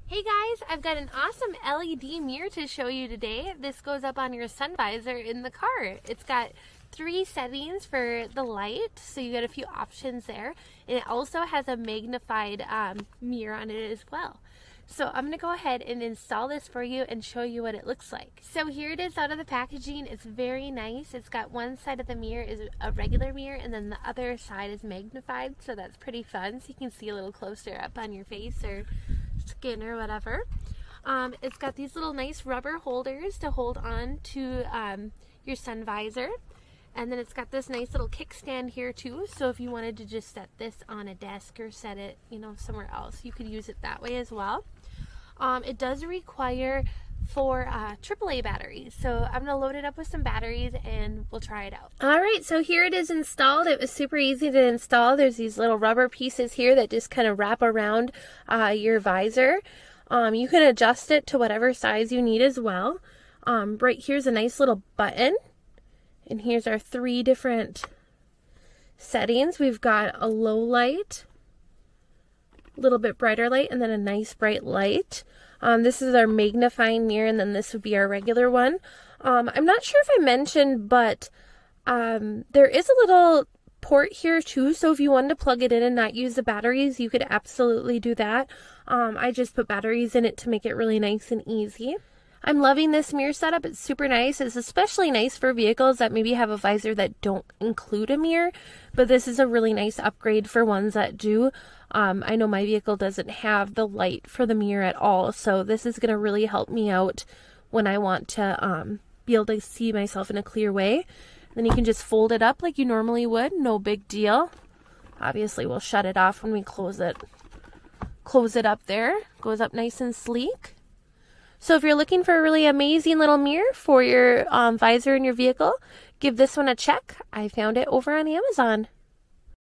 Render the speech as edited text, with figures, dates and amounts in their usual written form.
Hey guys, I've got an awesome LED mirror to show you today. This goes up on your sun visor in the car. It's got 3 settings for the light, so you get a few options there. And it also has a magnified mirror on it as well. So I'm going to go ahead and install this for you and show you what it looks like. So here it is out of the packaging. It's very nice. It's got one side of the mirror is a regular mirror and then the other side is magnified, so that's pretty fun. So you can see a little closer up on your face or skin or whatever. It's got these little nice rubber holders to hold on to your sun visor. And then it's got this nice little kickstand here too, so if you wanted to just set this on a desk or set it, somewhere else, you could use it that way as well. It does require 4 AAA batteries, so I'm going to load it up with some batteries and we'll try it out. Alright, so here it is installed. It was super easy to install. There's these little rubber pieces here that just kind of wrap around your visor. You can adjust it to whatever size you need as well. Right here's a nice little button. And here's our 3 different settings. We've got a low light, a little bit brighter light, and then a nice bright light. This is our magnifying mirror, and then this would be our regular one. I'm not sure if I mentioned, but there is a little port here too, so if you wanted to plug it in and not use the batteries, you could absolutely do that. I just put batteries in it to make it really nice and easy. I'm loving this mirror setup. It's super nice. It's especially nice for vehicles that maybe have a visor that don't include a mirror, but this is a really nice upgrade for ones that do. I know my vehicle doesn't have the light for the mirror at all, so this is going to really help me out when I want to be able to see myself in a clear way. Then you can just fold it up like you normally would. No big deal. Obviously, we'll shut it off when we close it. Close it up there. Goes up nice and sleek. So if you're looking for a really amazing little mirror for your visor in your vehicle, give this one a check. I found it over on Amazon.